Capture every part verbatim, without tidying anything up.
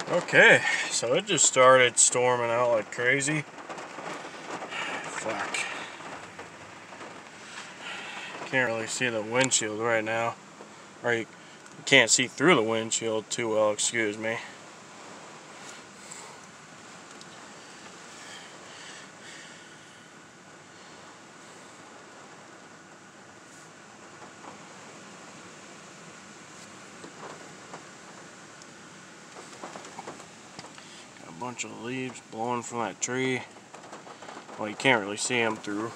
Okay, so it just started storming out like crazy. Fuck. Can't really see the windshield right now. Or you can't see through the windshield too well, excuse me. Got a bunch of leaves blowing from that tree. Well, you can't really see them through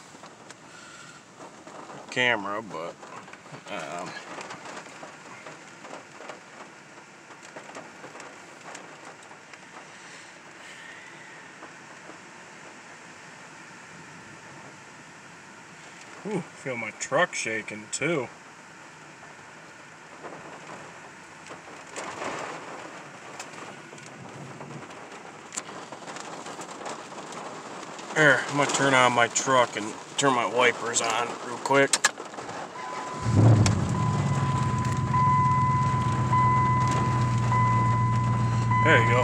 the camera, but um, ooh, feel my truck shaking too. There, I'm gonna turn on my truck and turn my wipers on real quick. There you go.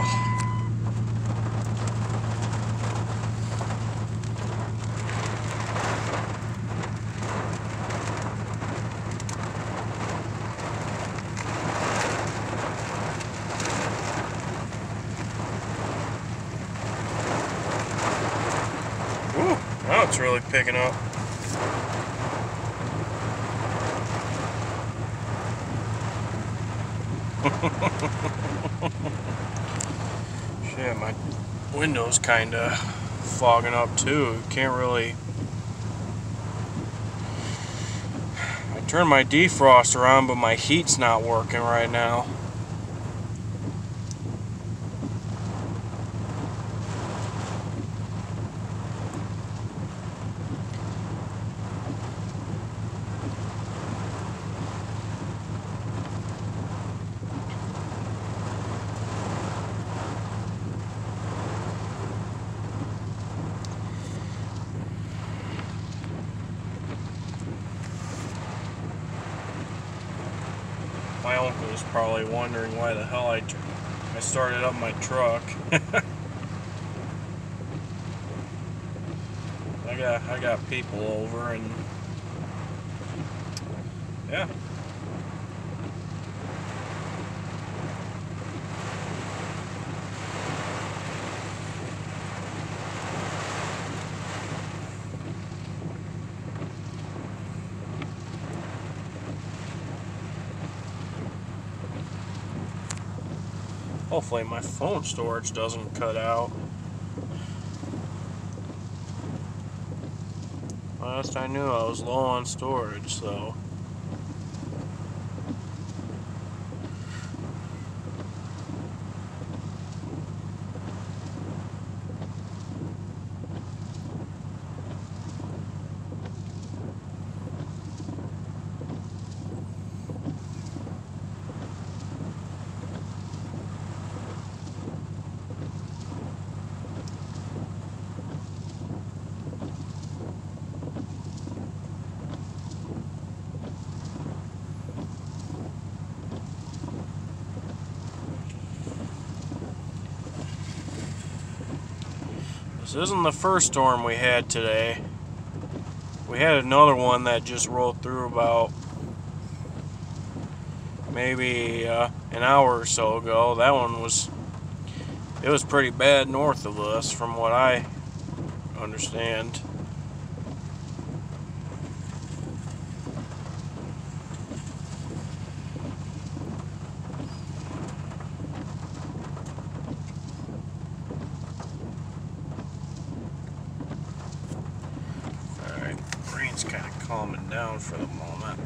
Ooh, now it's really picking up. Shit, my window's kinda fogging up too. Can't really. I turned my defroster on, but my heat's not working right now. My uncle is probably wondering why the hell I, I started up my truck. I got I got people over and yeah. Hopefully my phone storage doesn't cut out. Last I knew I was low on storage, so. This isn't the first storm we had today. We had another one that just rolled through about maybe uh, an hour or so ago. That one was, it was pretty bad north of us from what I understand. Rain's kind of calming down for the moment.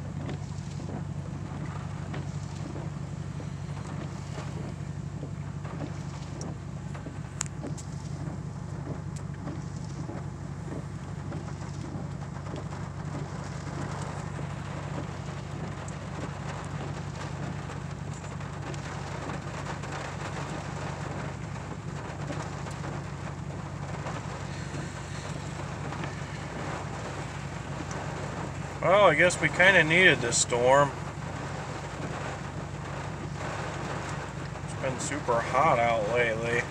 Well, I guess we kind of needed this storm. It's been super hot out lately.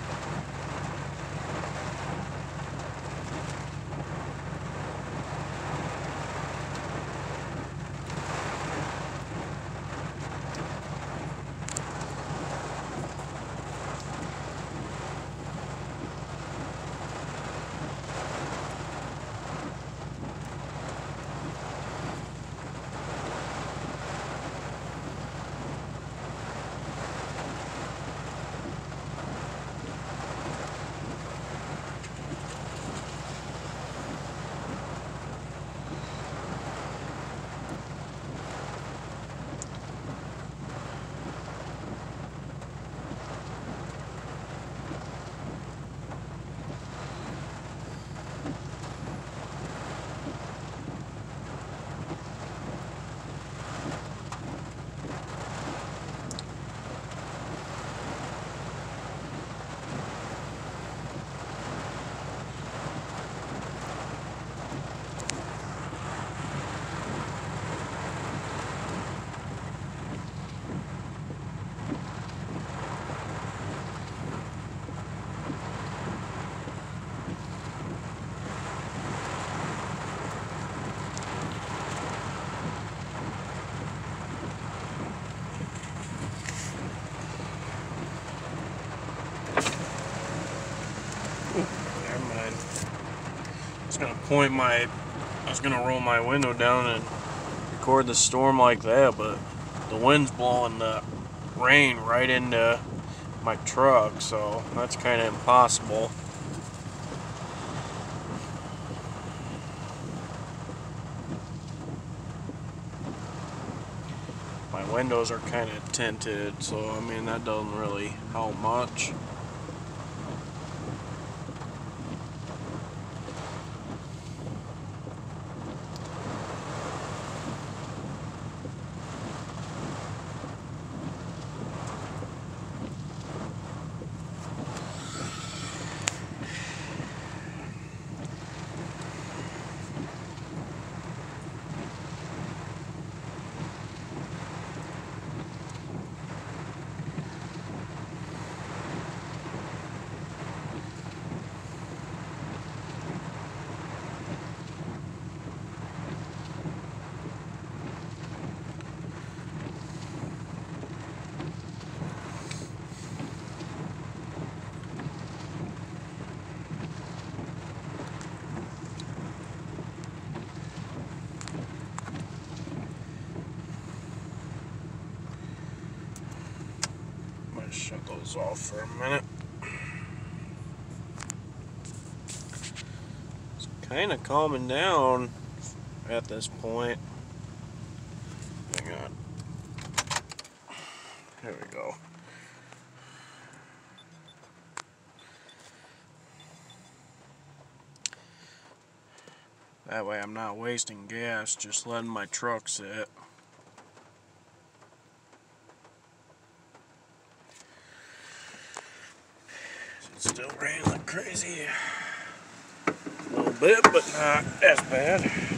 Never mind. I was gonna point my, I was gonna roll my window down and record the storm like that, but the wind's blowing the rain right into my truck, so that's kind of impossible. My windows are kind of tinted, so I mean that doesn't really help much. Shut those off for a minute. It's kind of calming down at this point. Hang on. There we go. That way I'm not wasting gas, just letting my truck sit. It's still raining like crazy. A little bit, but not as bad.